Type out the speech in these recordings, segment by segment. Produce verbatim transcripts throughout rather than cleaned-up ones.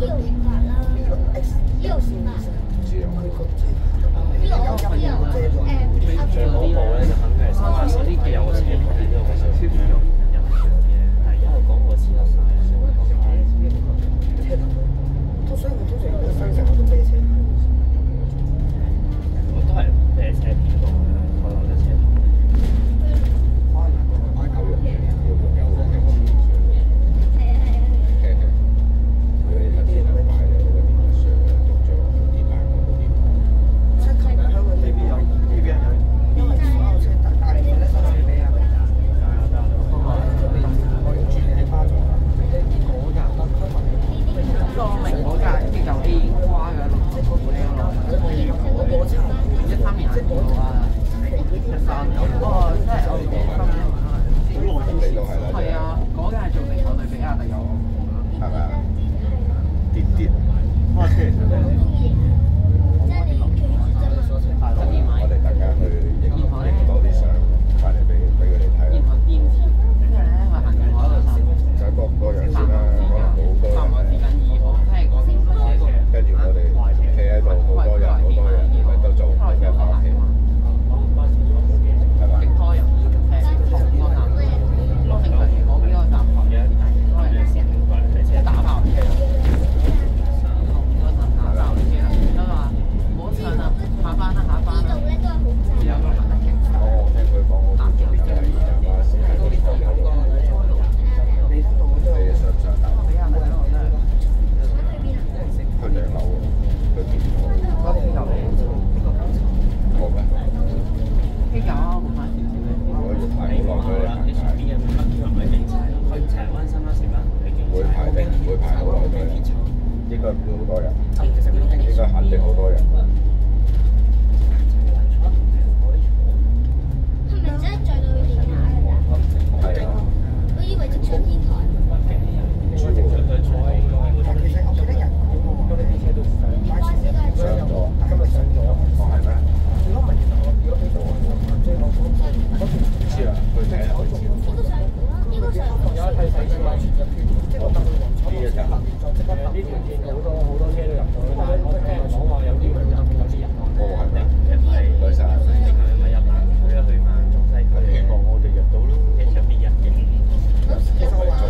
呢個明白啦，呢個 X 呢個明白。 知啊。 呢個我呢個誒最好步咧就肯定係三八線，係有個車牌喺度嘅時候，入場嘅，但係因為講我黐得晒， 車頭，通所以我通常要新城我都啤車。 我都係啤車偏多嘅，可能嘅車頭。 可能買狗肉嘅，要用有嘅黐線。係係係。佢哋一啲都買咗嗰啲乜水啊，讀咗啲大學嗰啲。 即係琴日香港呢邊有呢邊有，因為所有車大大部分咧都係俾啊。我要轉你巴咗啦。嗰架得區民。我明嗰架即係舊 A 瓜嘅綠色嗰部咧咯。我我差一三年即係嗰度啊。一三年。哦，即係我哋今年你都係啦。 係啊，嗰架係做零我對比亞迪有。 係咪啊？跌跌。 哇！車其實真係〜 我哋大家去影影多啲相，發嚟俾俾佢哋睇。 然後電池，跟住咧我行電話度查。 就多唔多人先啦，可能好多人。 我時間二號，即係嗰邊嗰個。 跟住我哋企喺度，好多人，好多人，咪都做唔到咩翻屋企。係嘛？ 極多人，誒同個站，正常嗰邊個站旁嘅都係車打爆車。個站打爆車啦，佢話唔好唱啦，下班啦，下班啦。有個問題。 我聽佢講，我邊邊就係而家巴士喺嗰邊度有個。你上唔上搭？佢兩樓喎，佢見唔到。 嗰邊有冇咩？ 邊有啊？冇買。 我要排好耐佢哋行解。會排定會排好耐佢，應該唔會好多人，應該肯定好多人。 係咪真係載到去地下㗎？ 係啊。 我以為直上天台。 其實我記得人講喎，嗰啲車都上上咗，今日上咗。哦，係咩？ 如果唔係，其實我如果俾到我最後嗰嗰條唔知啊，去睇下佢先。 呢個上呢個上有一睇細嘅嘛，全日圈，即係我搭去黃彩路下面再即刻搭。呢條線好多好多車都入咗，但係我聽人講話有啲人有啲人。 哦，係咩？唔該晒。 入南區啊，去翻中西區，希望我哋入到咯，其實別人嘅。 其實我話。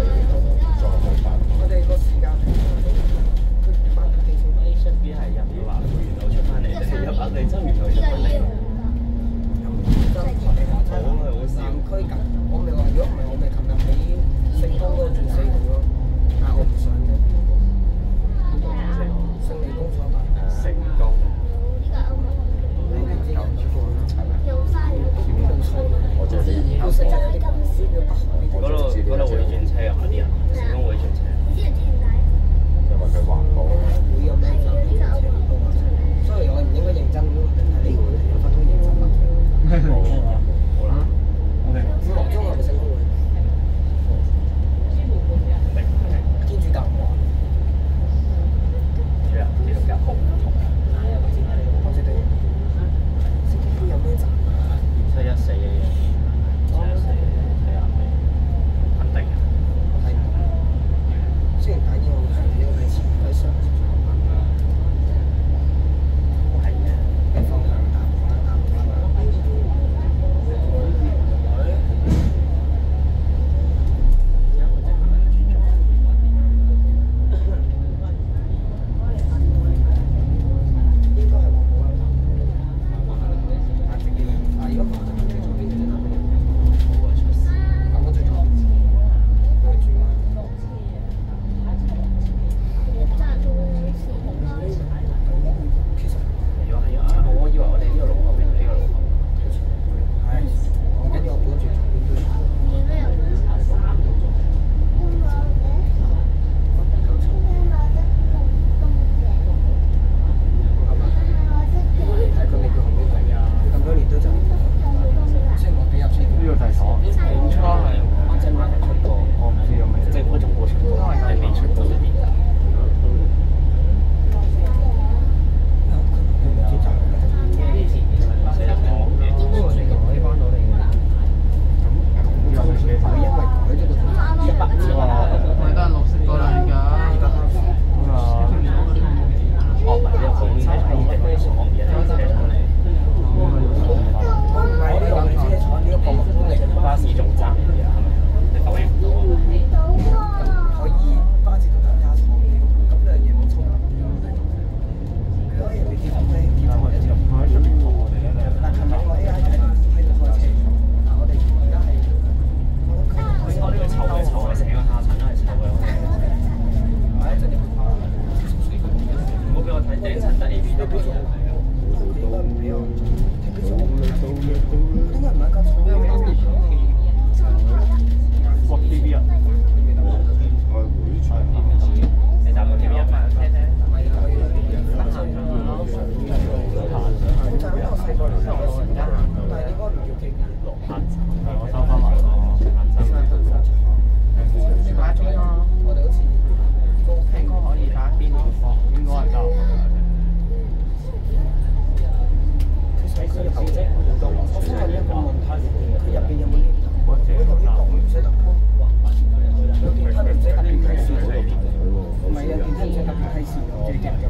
係時我最勁嘅。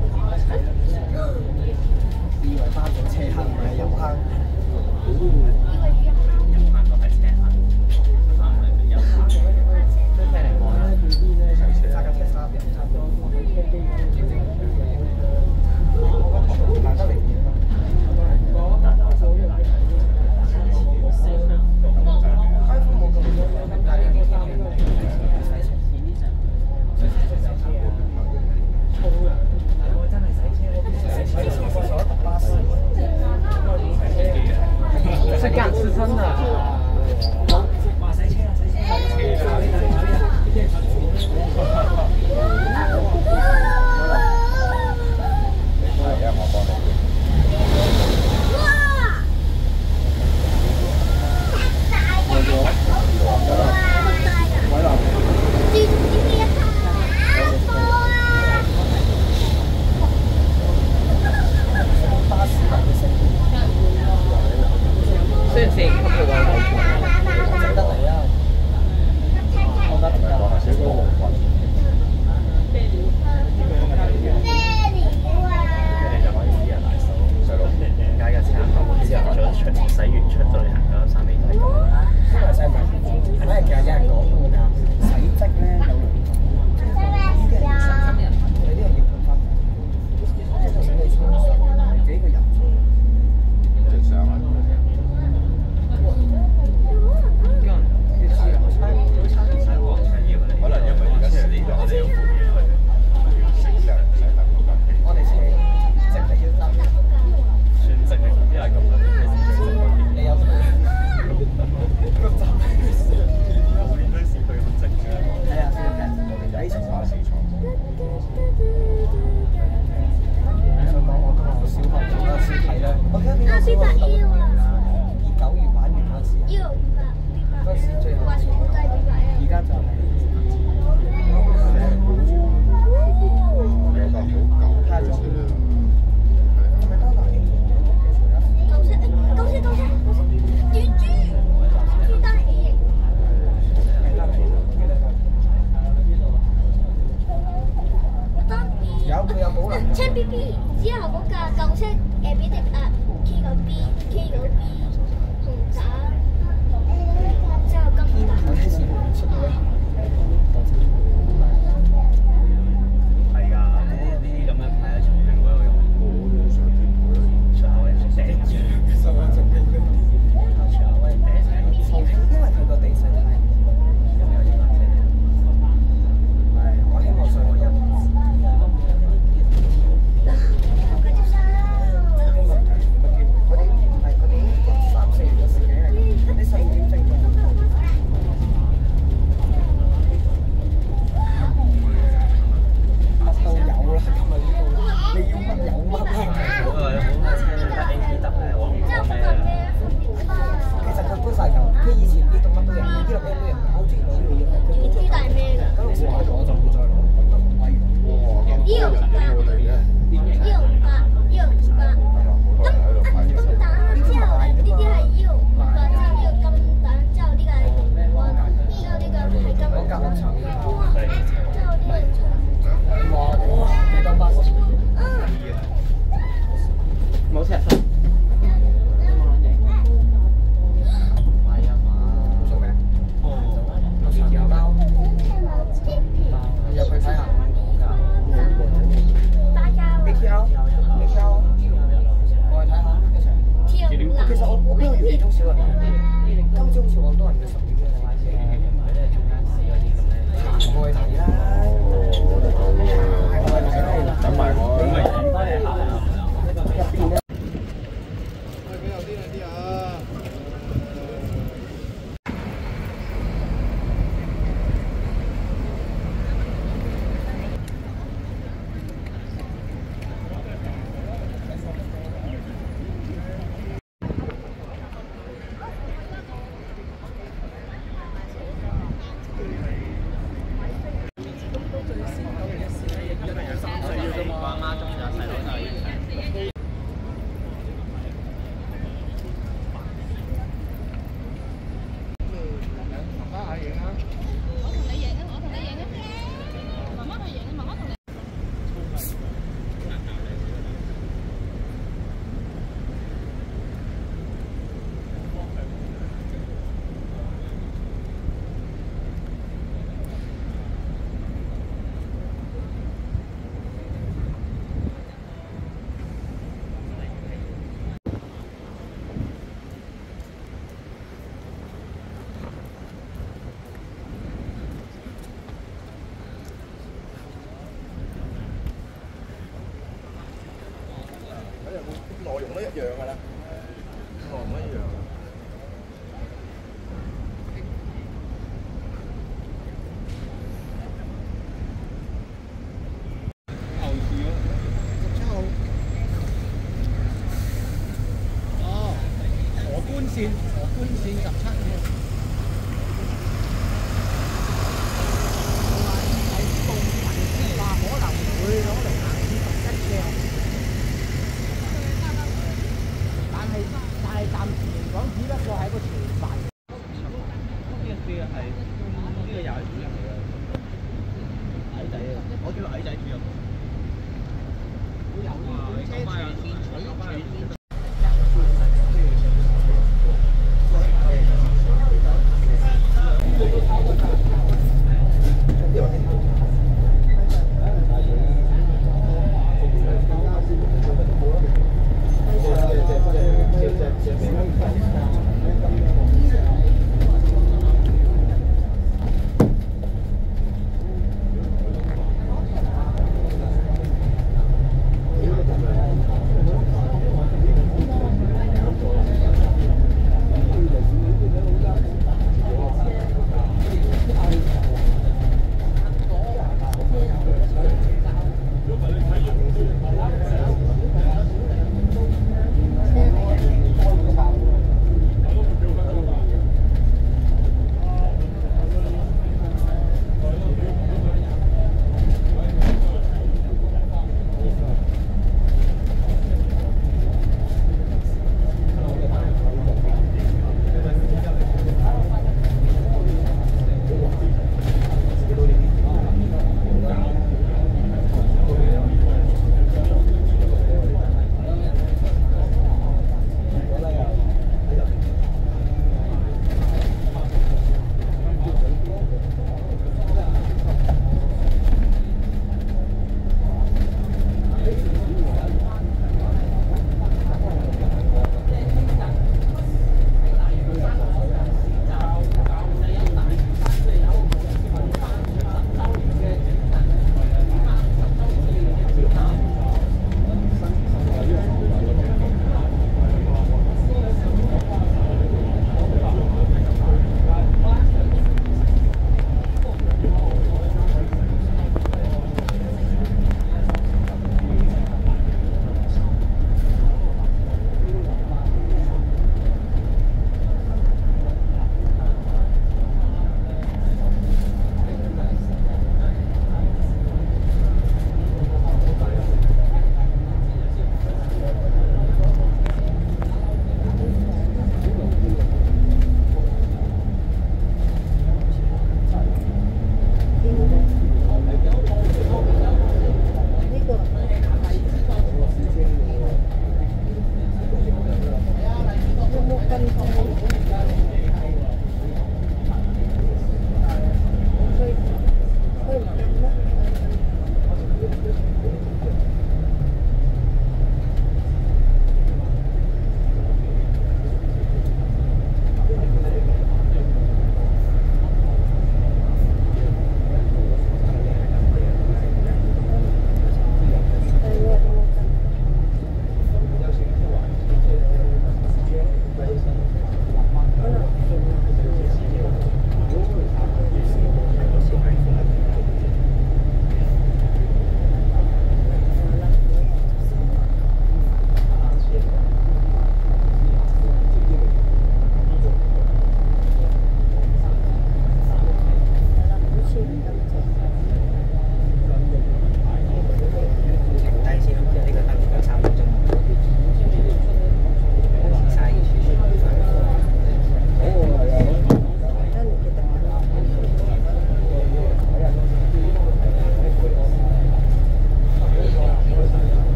你以為巴咗車坑唔係油坑？ 入坑都係車坑，坑係俾油坑。即係嚟講咧，佢啲咧揸架車三人差唔多，車機難得嚟點啊！iPhone 冇咁多，但係呢啲三年嚟使錢呢陣。我真係洗車，洗車我坐咗搭巴士。是干是真的。哇！洗車啊！洗車！洗車！ 係啊，我幫你。 雖然四級嘅話，我整得嚟啊！我覺得得。 講下少個黃昏。 佢哋就可以私人大手細路，加嘅車行之後再出洗完出到嚟行咗三尾底。 因為細個，反而其實有人講㗎，洗積咧有用。呢啲係要洗，有啲係要噴翻。即係就算你沖水，幾個人正常啊。可能因為而家時年我哋要負嘢去，成日成日等嗰間。 我哋車淨係要等。 全職嚟，因為咁樣你有冇？ 每年都試佢咁直嘅。 係啊，睇情況市場。你想講我今日我小學嗰陣時睇咧，我記得邊個小學二九月玩完嗰陣時，嗰陣時最後而家就係。 有個好舊嘅車啦。 係咪當年？ 舊車，舊車，舊車，短豬，豬單 A 型。 有佢有保留。 車 B B 之後嗰架舊車誒俾隻啊 K 九 B K 九 B 紅架，之後金打。 我之前出咗。 係㗎，呢啲呢啲咁樣牌喺重慶嗰度用。 我都想見佢。 出口嘅頂住。 其實我仲記得出口嘅頂住。重慶因為佢個地勢太唔係，我希望上海人。我哋係嗰啲三四年嘅時間係啲四點正鐘。 內容都一樣㗎啦，內容都一樣。 牛市咯，十七號。哦，河觀線，河觀線十七號。可能會攞嚟行至十一嘅，但係但係暫時嚟講，只不過係一個傳聞。 呢個呢個係呢個又係主人嚟嘅，矮仔啊！我叫矮仔主人。 會有呢啲車傳傳傳。